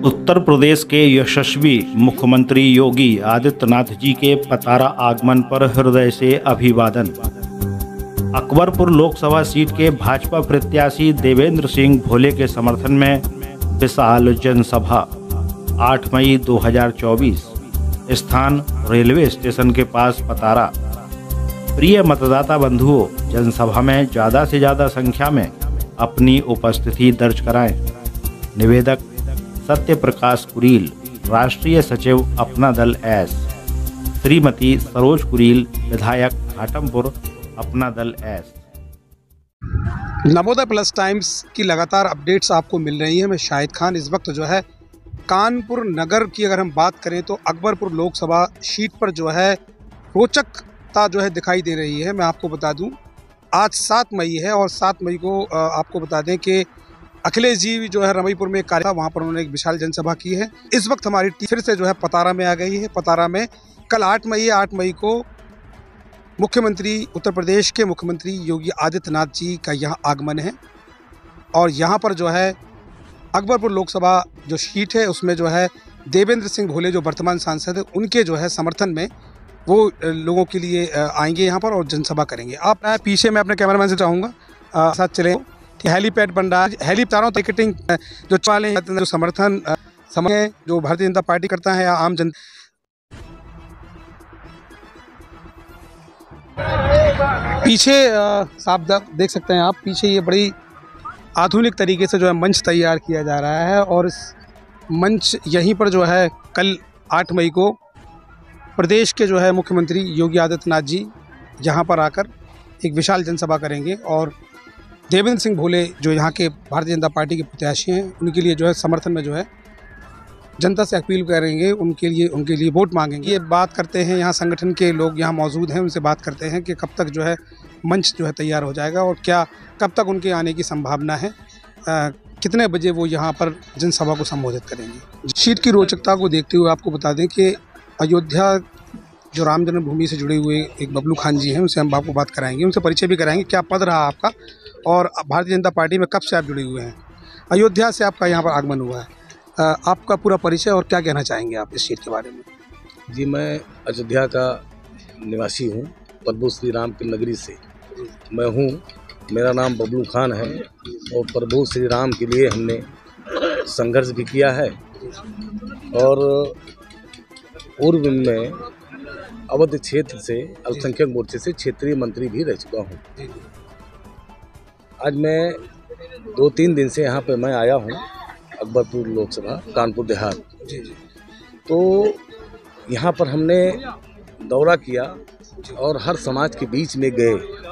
उत्तर प्रदेश के यशस्वी मुख्यमंत्री योगी आदित्यनाथ जी के पतारा आगमन पर हृदय से अभिवादन। अकबरपुर लोकसभा सीट के भाजपा प्रत्याशी देवेंद्र सिंह भोले के समर्थन में विशाल जनसभा 8 मई 2024। स्थान रेलवे स्टेशन के पास पतारा। प्रिय मतदाता बंधुओं, जनसभा में ज़्यादा से ज़्यादा संख्या में अपनी उपस्थिति दर्ज कराएं। निवेदक सत्य प्रकाश कुरील, राष्ट्रीय सचिव अपना दल एस। श्रीमती सरोज कुरील, विधायक घाटमपुर अपना दल एस। नवोदय प्लस टाइम्स की लगातार अपडेट्स आपको मिल रही है। मैं शाहिद खान इस वक्त जो है कानपुर नगर की अगर हम बात करें तो अकबरपुर लोकसभा सीट पर जो है रोचकता जो है दिखाई दे रही है। मैं आपको बता दूं आज 7 मई है और 7 मई को आपको बता दें कि अखिलेश जी जो है रमईपुर में एक कार्य वहाँ पर उन्होंने एक विशाल जनसभा की है। इस वक्त हमारी टीम फिर से जो है पतारा में आ गई है। पतारा में कल 8 मई को मुख्यमंत्री उत्तर प्रदेश के मुख्यमंत्री योगी आदित्यनाथ जी का यहाँ आगमन है और यहाँ पर जो है अकबरपुर लोकसभा जो सीट है उसमें जो है देवेंद्र सिंह भोले जो वर्तमान सांसद है उनके जो है समर्थन में वो लोगों के लिए आएंगे यहाँ पर और जनसभा करेंगे। आप पीछे मैं अपने कैमरामैन से चाहूँगा साथ चले कि हेलीपैड बन रहा है। हेली चारों टिकटिंग जो वाले जो समर्थन समय जो भारतीय जनता पार्टी करता है या आम जन पीछे साफ देख सकते हैं आप। पीछे ये बड़ी आधुनिक तरीके से जो है मंच तैयार किया जा रहा है और इस मंच यहीं पर जो है कल 8 मई को प्रदेश के जो है मुख्यमंत्री योगी आदित्यनाथ जी यहाँ पर आकर एक विशाल जनसभा करेंगे और देवेंद्र सिंह भोले जो यहाँ के भारतीय जनता पार्टी के प्रत्याशी हैं उनके लिए जो है समर्थन में जो है जनता से अपील करेंगे, उनके लिए वोट मांगेंगे। ये बात करते हैं यहाँ संगठन के लोग यहाँ मौजूद हैं, उनसे बात करते हैं कि कब तक जो है मंच जो है तैयार हो जाएगा और क्या कब तक उनके आने की संभावना है, कितने बजे वो यहाँ पर जनसभा को संबोधित करेंगे। सीट की रोचकता को देखते हुए आपको बता दें कि अयोध्या जो राम जन्मभूमि से जुड़े हुए एक बबलू खान जी हैं, उनसे हम आपको बात कराएंगे, उनसे परिचय भी कराएंगे क्या पद रहा आपका और भारतीय जनता पार्टी में कब से आप जुड़े हुए हैं। अयोध्या से आपका यहाँ पर आगमन हुआ है, आपका पूरा परिचय और क्या कहना चाहेंगे आप इस सीट के बारे में। जी, मैं अयोध्या का निवासी हूँ, प्रभु श्री राम की नगरी से मैं हूँ। मेरा नाम बबलू खान है और प्रभु श्री राम के लिए हमने संघर्ष भी किया है और पूर्व में अवध क्षेत्र से अल्पसंख्यक मोर्चे से क्षेत्रीय मंत्री भी रह चुका हूँ। आज मैं 2-3 दिन से यहाँ पे मैं आया हूँ अकबरपुर लोकसभा कानपुर देहात। तो यहाँ पर हमने दौरा किया और हर समाज के बीच में गए।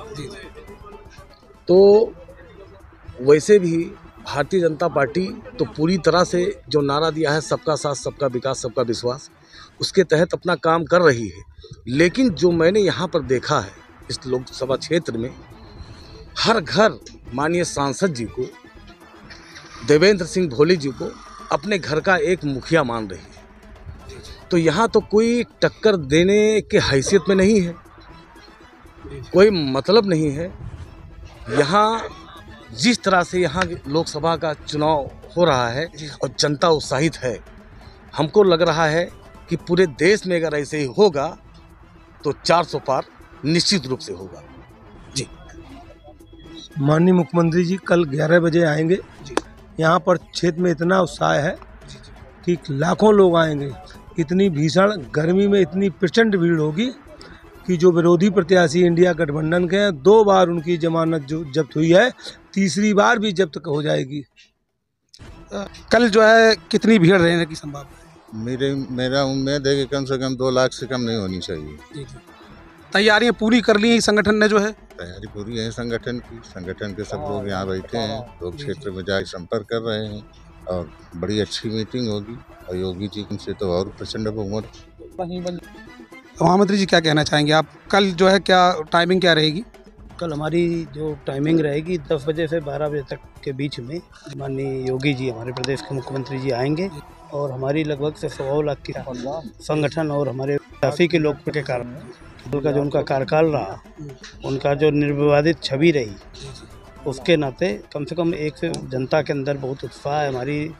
तो वैसे भी भारतीय जनता पार्टी तो पूरी तरह से जो नारा दिया है सबका साथ सबका विकास सबका विश्वास, उसके तहत अपना काम कर रही है। लेकिन जो मैंने यहाँ पर देखा है इस लोकसभा क्षेत्र में हर घर माननीय सांसद जी को, देवेंद्र सिंह भोले जी को अपने घर का एक मुखिया मान रही है। तो यहाँ तो कोई टक्कर देने के हैसियत में नहीं है, कोई मतलब नहीं है। यहाँ जिस तरह से यहाँ लोकसभा का चुनाव हो रहा है और जनता उत्साहित है, हमको लग रहा है कि पूरे देश में अगर ऐसे ही होगा तो 400 पार निश्चित रूप से होगा। जी, माननीय मुख्यमंत्री जी कल 11 बजे आएंगे। यहाँ पर क्षेत्र में इतना उत्साह है कि लाखों लोग आएंगे। इतनी भीषण गर्मी में इतनी प्रचंड भीड़ होगी कि जो विरोधी प्रत्याशी इंडिया गठबंधन के हैं 2 बार उनकी जमानत जो जब्त हुई है, तीसरी बार भी जब्त हो जाएगी। कल जो है कितनी भीड़ रहने की संभावना है? मेरा उम्मीद है कि कम से कम 2 लाख से कम नहीं होनी चाहिए। तैयारियां पूरी कर ली है संगठन ने जो है? तैयारी पूरी है संगठन की। संगठन के सब लोग यहाँ बैठे हैं, लोग क्षेत्र में जाकर संपर्क कर रहे हैं और बड़ी अच्छी मीटिंग होगी और योगी जी से तो और प्रचंड बहुमत। महामंत्री जी क्या कहना चाहेंगे आप? कल जो है क्या टाइमिंग क्या रहेगी? कल हमारी जो टाइमिंग रहेगी 10 बजे से 12 बजे तक के बीच में माननीय योगी जी हमारे प्रदेश के मुख्यमंत्री जी आएंगे और हमारी लगभग से 1.25 लाख की संगठन और हमारे काफ़ी के लोग के कारण उनका जो उनका कार्यकाल रहा, उनका जो निर्विवादित छवि रही, उसके नाते कम से कम एक जनता के अंदर बहुत उत्साह है। हमारी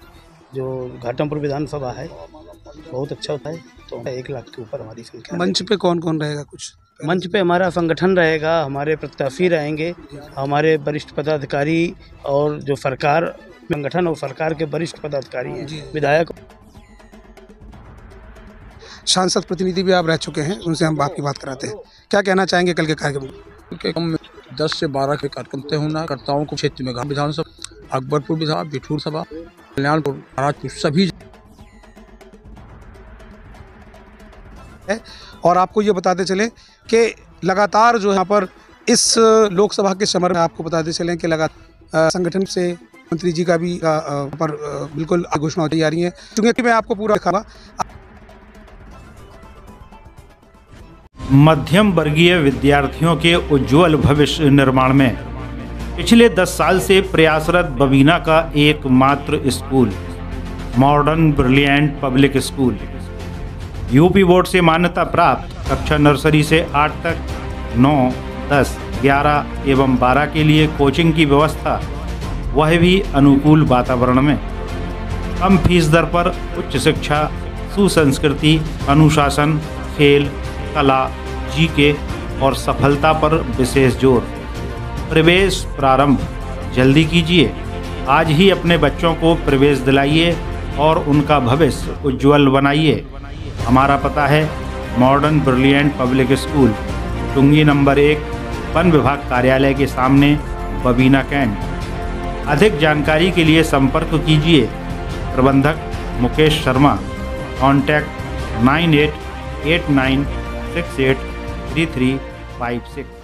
जो घाटमपुर विधानसभा है बहुत अच्छा होता है। तो 1 लाख के ऊपर हमारी संख्या। मंच पे कौन कौन रहेगा कुछ? मंच पे हमारा संगठन रहेगा, हमारे प्रत्याशी रहेंगे, हमारे वरिष्ठ पदाधिकारी और जो सरकार, संगठन और सरकार के वरिष्ठ पदाधिकारी हैं, विधायक। सांसद प्रतिनिधि भी आप रह चुके हैं, उनसे हम आपकी बात कराते हैं। क्या कहना चाहेंगे कल के कार्यक्रम के? हम 10 से 12 के कार्यक्रम तय होना करताओं को क्षेत्र में विधानसभा, अकबरपुर विधानसभा, बिठूर सभा, कल्याणपुर, महाराजपुर सभी है। और आपको ये बताते चलें कि लगातार जो यहाँ पर इस लोकसभा के समर में आपको बताते चलें कि लगातार संगठन से मंत्री जी का भी पर बिल्कुल घोषणा होती जा रही है, क्योंकि मैं आपको पूरा दिखाऊंगा। मध्यम वर्गीय विद्यार्थियों के उज्जवल भविष्य निर्माण में पिछले 10 साल से प्रयासरत बबीना का एकमात्र school modern brilliant public school, UP board से मान्यता प्राप्त कक्षा नर्सरी से 8 तक 9, 10, 11 एवं 12 के लिए कोचिंग की व्यवस्था, वह भी अनुकूल वातावरण में। कम फीस दर पर उच्च शिक्षा, सुसंस्कृति, अनुशासन, खेल, कला, जीके और सफलता पर विशेष जोर। प्रवेश प्रारंभ जल्दी कीजिए, आज ही अपने बच्चों को प्रवेश दिलाइए और उनका भविष्य उज्जवल बनाइए। हमारा पता है मॉडर्न ब्रिलियंट पब्लिक स्कूल, टुंगी नंबर 1, वन विभाग कार्यालय के सामने, बबीना कैंट। अधिक जानकारी के लिए संपर्क कीजिए प्रबंधक मुकेश शर्मा, कॉन्टैक्ट 9889683356।